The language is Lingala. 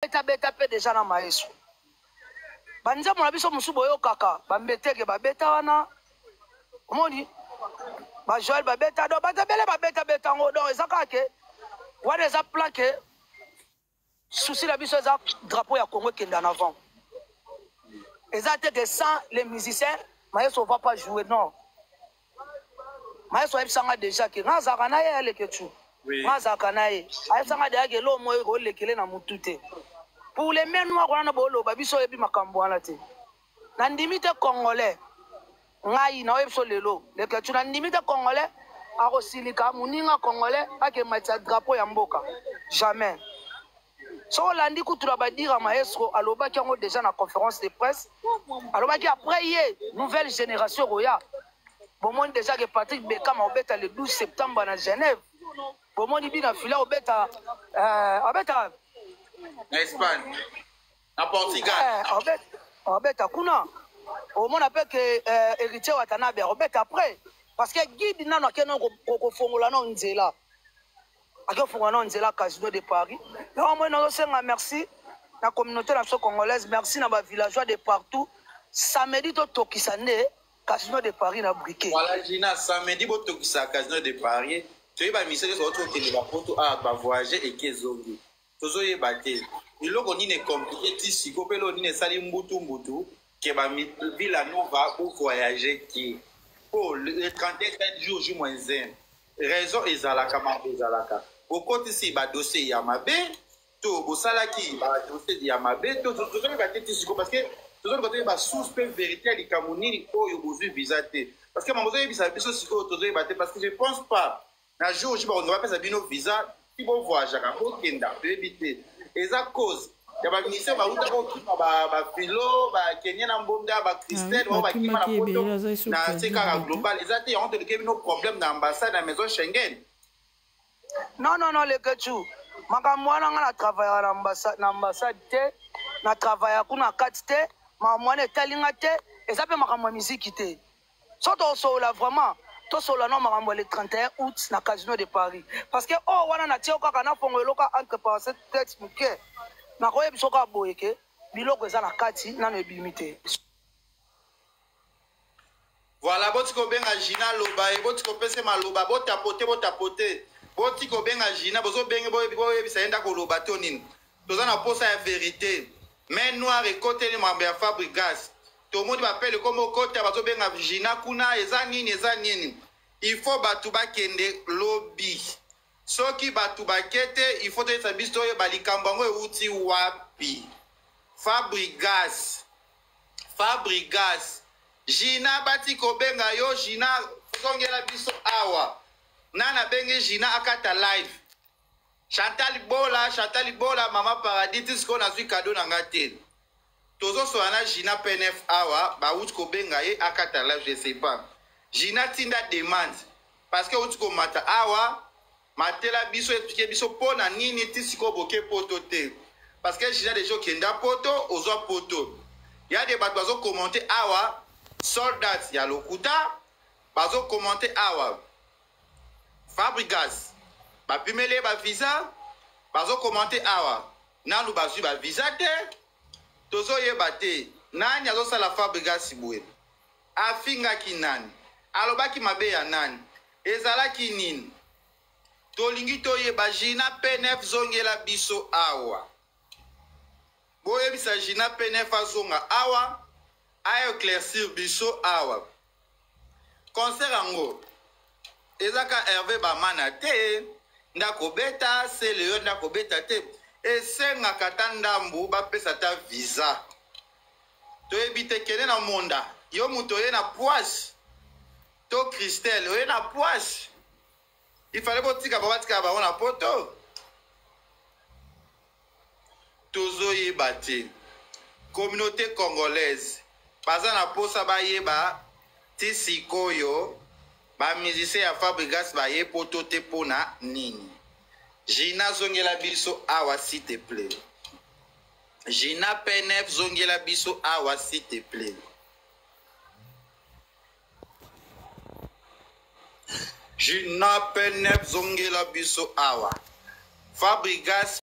beta pe déjà na maestro. Banza mona biso musubo yo kaka, bambeteke babeta wana. Omoni ba Joël babeta do batabele babeta ngo do ezaka ke. Wana eza plaqué. Souci la biso eza drapeau ya Congo kenda en avant. Eza que sans les musiciens, maestro va pas jouer non. Maestro ebsanga déjà que ngazaka na ye le ketu. Ngazaka na ye. Ayesanga de ke lo moyo ko lekele na mutute. Pour les men noirs on a bolo babiso ebi makambo wana te. Na ndimite congolais. Ngai na ebso lelo. Le ketu na ndimite congolais a kosilika muninga congolais ake matcha drapeau ya mboka. Jamais. So landi kutura badira maestro alobaki yango déjà na conférence de presse. Alobaki après hier nouvelle génération roya. Bomoni déjà que Patrick Bekam obeta le 12 septembre na Genève. Bomoni bina fila obeta obeta na Espagne, na Portugal. Obeta kuna. Omona pe que héritier Watanabe obeta après parce que guide nano keno ko fongola no nzela. Ako fongola no nzela Casino de Paris. Donc moi nous senga merci la communauté nationale congolaise, merci na ba villageois de partout. Samedi to tokisane Casino de Paris na briquet. Voilà, Gina, samedi, bo tokisa Casino de Paris. Tu vas misser sur autre télé, va pour voyager et qui zongi. Tozo ye baté. Il logo ni ne compliqué, ti si kopelo ni ne sali mbutu, que ba Villa Nova pour voyager qui. Oh, le 31 jours, ju moins 1. Raison ezalaka ma ezalaka. Au côté si ba dossier yamabe, to bo salaki ba dossier yamabe, to ba teti si parce que toujours côté ba suspect vérité di kamuniri oyo bozu visité parce que mamozo yebisa biso siko toujours baté parce que je pense pas na jour je on va pas bino visa qui bon voyage ka ko kenda éviter eza cause ya ba ministère ba uta ko ba filo ba Kenya na mbonda ba Christelle ba kima na poto na seka global eza te on te ke bino problème na ambassade na maison Schengen. Non le ketu makamwana nga na ambassade te na travailler kuna katite ma moine talinga te et ça peut makamwa musique te soto sola vraiment to sola no makamwa le 31 août na Casino de Paris parce que oh wana na tio kaka na fongo loka entre parenthèses tête muke na ko yebiso ka boyeke biloko eza na kati na no ebimite. Voilà botiko benga Gina loba e botiko pese maloba botapote botiko benga Gina bozo benga boye bisa enda ko loba to nini tozana posa ya vérité. Mais noir et côté les membres de Fabrigas. Tout le monde m'appelle comme au côté à Gina Kuna et Zanini. Il faut batuba kende lobby. Ce qui batuba kete, il faut être bisto et balikambango et outi wapi. Fabrigas. Gina batiko benga yo Gina songela biso awa. Nana benge Gina akata live. Chantal Bola, Maman Paradis, tout ce qu'on a vu cadeau dans la tête. Tozo soana Gina PNF awa, ba outko bengaye akata live, je sais pas. Gina tinda demande. Parce que outko mata awa, matela biso expliquer biso pona nini tisiko boke poto te. Parce que Gina des gens qui ont poto, ozo poto. Il y a des bateaux commenter awa, soldats, ya lokuta, bazo commenter awa. Fabrigas. Ba pimele ba visa bazo commenter awa nanu bazu ba visa te tozo yebate nani azo sala Fabrigas sibwe afinga kinani alobaki mabe ya nani ezalaki nini tolingi toyeba Gina PNF zongela biso awa boyebisa Gina PNF azonga awa ayo éclaircir biso awa concert ango ezaka Hervé Bamana te ndako beta c'est le ndako beta te esenga kata ndambu bapesa ta visa to ebite kene na monda yo muto ye na poisse to Christelle ye na poisse il fallait botika babatika ba na poto tozo yeba te communauté congolaise baza na posa ba yeba ti sikoyo ba musicien ya Fabrigas ba ye poto te pona nini. Gina zongela biso awa s'il te plaît. Gina PNF zongela biso awa s'il te plaît. Gina PNF zongela biso awa. Fabrigas